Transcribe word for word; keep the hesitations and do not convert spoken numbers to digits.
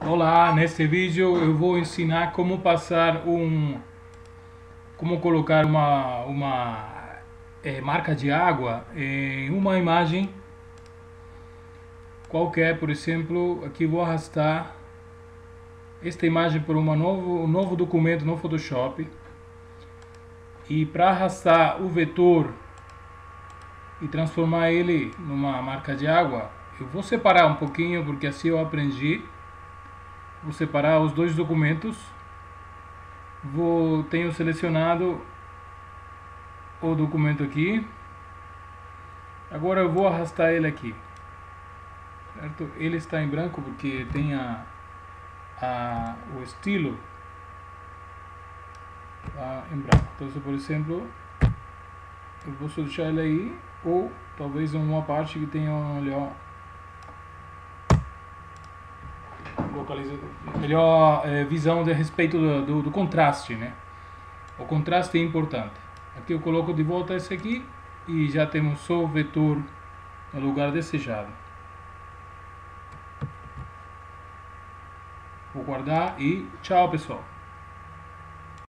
Olá, neste vídeo eu vou ensinar como passar um, como colocar uma, uma é, marca de água em uma imagem qualquer. Por exemplo, aqui vou arrastar esta imagem por uma novo, um novo documento no Photoshop, e para arrastar o vetor e transformar ele numa marca de água, eu vou separar um pouquinho, porque assim eu aprendi. Vou separar os dois documentos. Vou, tenho selecionado o documento aqui. Agora eu vou arrastar ele aqui, certo? Ele está em branco porque tem a, a, o estilo tá em branco. Então, por exemplo, eu vou só deixar ele aí, ou talvez em uma parte que tenha um melhor melhor é, visão a respeito do, do, do contraste, né? O contraste é importante. Aqui eu coloco de volta esse aqui e já temos só o vetor no lugar desejado. Vou guardar e tchau, pessoal.